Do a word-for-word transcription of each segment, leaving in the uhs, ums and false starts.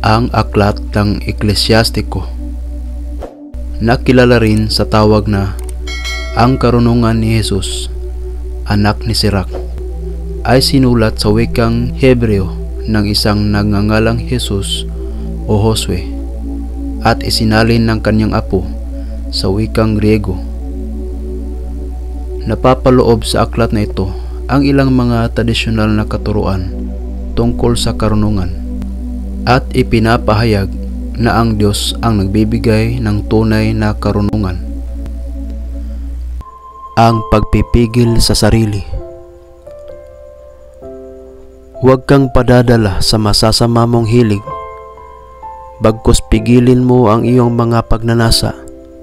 ang aklat ng Eklesyastiko, nakilala rin sa tawag na Ang Karunungan ni Jesus, Anak ni Sirach, ay sinulat sa wikang Hebreo ng isang nagngangalang Jesus o Josue at isinalin ng kanyang apo sa wikang Griego. Napapaloob sa aklat na ito ang ilang mga tradisyonal na katuruan tungkol sa karunungan at ipinapahayag na ang Diyos ang nagbibigay ng tunay na karunungan. Ang pagpipigil sa sarili. Huwag kang padadala sa masasama mong hilig, bagkus pigilin mo ang iyong mga pagnanasa.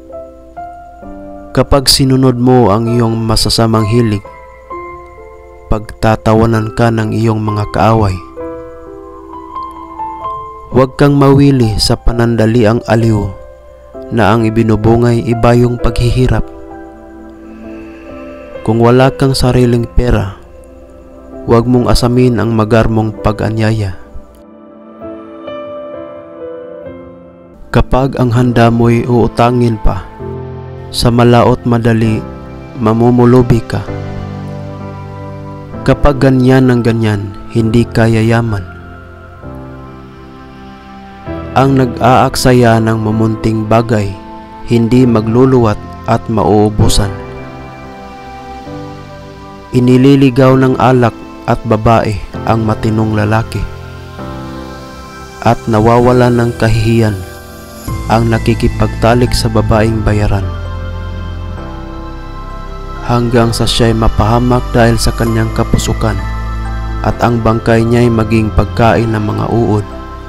Kapag sinunod mo ang iyong masasamang hilig, pagtatawanan ka ng iyong mga kaaway. Huwag kang mawili sa panandaliang aliw na ang ibinubungay ibayong paghihirap. Kung wala kang sariling pera, huwag mong asamin ang magarmong pag-anyaya. Kapag ang handa mo'y uutangin pa, sa malaot madali, mamumulubi ka. Kapag ganyan ng ganyan, hindi ka yayaman. Ang nag-aaksaya ng mamunting bagay, hindi magluluwat at mauubusan. Inililigaw ng alak at babae ang matinong lalaki, at nawawala ng kahihiyan ang nakikipagtalik sa babaeng bayaran, hanggang sa siya'y mapahamak dahil sa kanyang kapusukan at ang bangkay niya'y maging pagkain ng mga uod.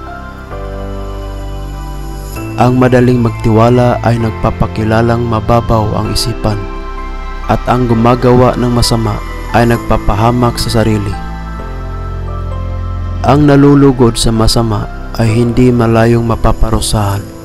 Ang madaling magtiwala ay nagpapakilalang mababaw ang isipan, at ang gumagawa ng masama ay nagpapahamak sa sarili. Ang nalulugod sa masama ay hindi malayong mapaparusahan,